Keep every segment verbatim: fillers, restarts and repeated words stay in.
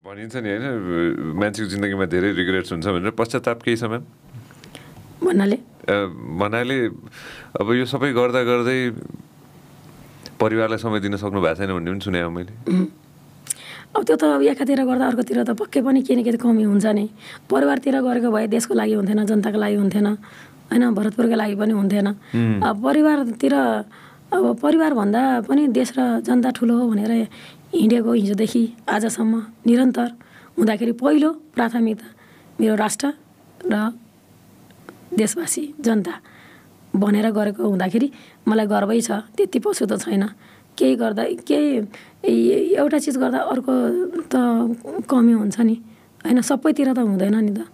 भनिन्छ नि होइन मान्छेको जिन्दगीमा धेरै रिग्रेट्स हुन्छ भनेर पश्चाताप केही छ म्याम भन्नाले भन्नाले अब यो सबै गर्दा गर्दै परिवारलाई समय दिन सक्नु भएको छैन भन्ने पनि सुने मैले अब त्यो त एकातिर गर्दा अर्कोतिर त पक्कै पनि केही न केही कमी हुन्छ नि परिवारतिर गरेको भए देशको लागि हुन्थेन जनताको लागि हुन्थेन होइन भरतपुरको लागि पनि हुन्थेन अब परिवारतिर अब परिवार भन्दा पनि देश र जनता ठुलो हो भनेर हिँडेको हिजोदेखि आजसम्म निरन्तर हुँदाखेरि पहिलो प्राथमिकता मेरो राष्ट्र र देशवासी जनता भनेर गरेको हुँदाखेरि मलाई गर्वै छ त्यति पशु त छैन केही गर्दा केही एउटा चिज गर्दा अर्को त कमी हुन्छ नि होइन सबैतिर त हुँदैन नि त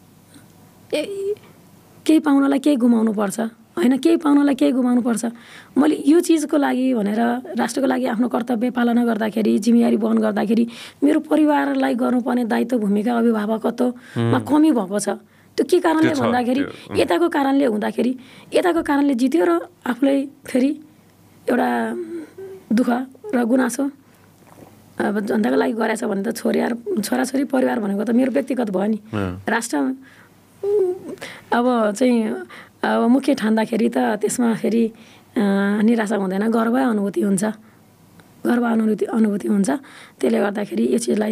केही पाउनलाई केही गुमाउनु पर्छ होइन केही पाउनलाई केही गुमाउनु पर्छ मैले यो चिजको लागि भनेर राष्ट्रको लागि आफ्नो कर्तव्य पालना गर्दाखेरि जिम्मेवारी वहन गर्दाखेरि मेरो परिवारलाई गर्नुपर्ने दायित्व भूमिका अभिभावकत्वमा कमी भएको छ त्यो के कारणले भन्दाखेरि यताको कारणले हुँदाखेरि यताको कारणले जित्यो र आफूलाई फेरि एउटा दुःख र गुनासो अब जनताको लागि गरेछ भने त छोरीहरू छोराछोरी परिवार भनेको त मेरो व्यक्तिगत भयो नि राष्ट्र अब चाहिँ अब मुख्य ठान्दाखेरि त त्यसमा फेरि निराशा हुँदैन गर्व अनुभूति हुन्छ गर्व अनुभूति अनुभूति हुन्छ त्यसले गर्दाखेरि यो चिजलाई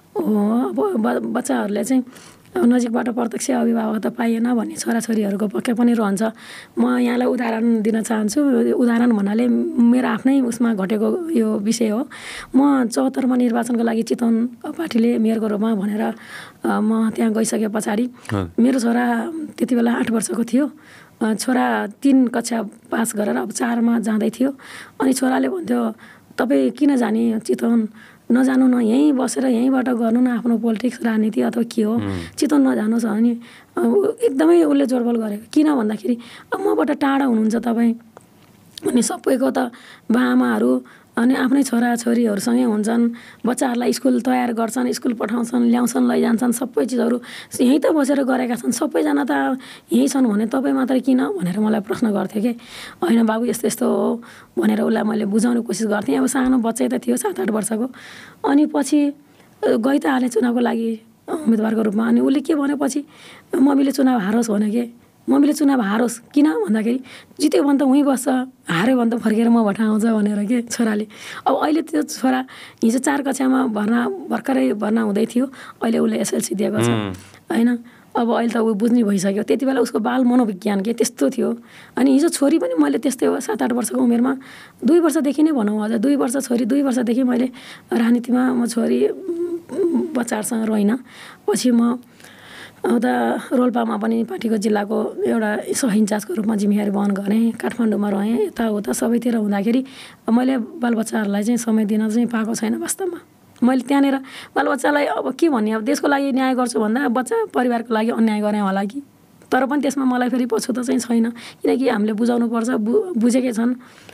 अब बच्चाहरूले चाहिँ नजिकबाट प्रत्यक्ष अभिभावक त पाइएन भन्ने छोराछोरीहरूको पक्कै पनि रहन्छ म यहाँलाई उदाहरण दिन चाहन्छु उदाहरण भन्नाले मेरो आफ्नै उसमा घटेको यो विषय हो म चौहत्तरमा निर्वाचनको लागि चितवन पार्टीले मेयरको रूपमा भनेर म त्यहाँ गइसके पछाडि मेरो छोरा त्यति बेला आठ वर्षको थियो छोरा तिन कक्षा पास गरेर अब चारमा जाँदै थियो अनि छोराले भन्थ्यो तपाईँ किन जाने चितवन नजानु न यहीँ बसेर यहीँबाट गर्नु न आफ्नो पोलिटिक्स राजनीति अथवा के हो चितवन नजानुहोस् अनि एकदमै उसले जोडबोल गरेको किन भन्दाखेरि अब मबाट टाढा हुनुहुन्छ तपाईँ अनि सबैको त बाआमाहरू अनि आफ्नै छोराछोरीहरूसँगै हुन्छन् बच्चाहरूलाई स्कुल तयार गर्छन् स्कुल पठाउँछन् ल्याउँछन् लैजान्छन् सबै चिजहरू यहीँ त बसेर गरेका छन् सबैजना त यहीँ छन् भने तपाईँ मात्रै किन भनेर मलाई प्रश्न गर्थ्यो कि होइन बाबु यस्तो यस्तो हो भनेर उसलाई मैले बुझाउने कोसिस गर्थेँ अब सानो बच्चै त थियो सात आठ वर्षको अनि पछि गइ त हालेँ चुनावको लागि उम्मेदवारको रूपमा अनि उसले के भनेपछि मम्मीले चुनाव हारोस् भने के मम्मीले चुनाव हारोस् किन भन्दाखेरि जित्यो भने त उहीँ बस्छ हार्यो भने त फर्केर म भट्टा आउँछ भनेर के छोराले अब अहिले त्यो छोरा हिजो चार कक्षामा भर्ना भर्खरै भर्ना हुँदै थियो अहिले उसले एसएलसी दिएको छ होइन अब अहिले त ऊ बुझ्ने भइसक्यो त्यति बेला उसको बाल मनोविज्ञान के त्यस्तो थियो अनि हिजो छोरी पनि मैले त्यस्तै हो सात आठ वर्षको उमेरमा दुई वर्षदेखि नै भनौँ अझ दुई वर्ष छोरी दुई वर्षदेखि मैले राजनीतिमा म छोरी बच्चाहरूसँग रहिनँ पछि म उता रोल्पामा पनि पार्टीको जिल्लाको एउटा सह इन्चार्जको रूपमा जिम्मेवारी वहन गरेँ काठमाडौँमा रहेँ यताउता सबैतिर हुँदाखेरि मैले बालबच्चाहरूलाई चाहिँ समय दिन चाहिँ पाएको छैन वास्तवमा मैले त्यहाँनिर बालबच्चालाई अब के भन्ने अब देशको लागि न्याय गर्छु भन्दा बच्चा परिवारको लागि अन्याय गरेँ होला कि तर पनि त्यसमा मलाई फेरि पछुतो चाहिँ छैन किनकि हामीले बुझाउनुपर्छ बु बुझेकै छन्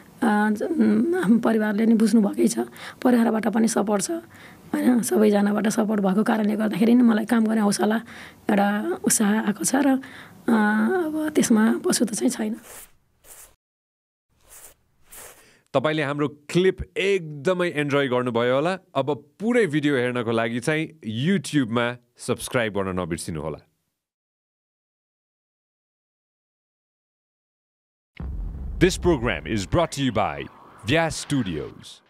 हाम्रो परिवारले नि बुझ्नुभएकै छ परिवारबाट पनि सपोर्ट छ होइन सबैजनाबाट सपोर्ट भएको कारणले गर्दाखेरि नि मलाई काम गर्ने हौसला एउटा उत्साह आएको छ र अब त्यसमा पछुतो चाहिँ छैन तपाईले हाम्रो क्लिप एकदमै एन्जोय गर्नुभयो होला अब पुरै भिडियो हेर्नको लागि चाहिँ युट्युबमा सब्स्क्राइब गर्न नबिर्सिनु होला This program is brought to you by Vianet Studios.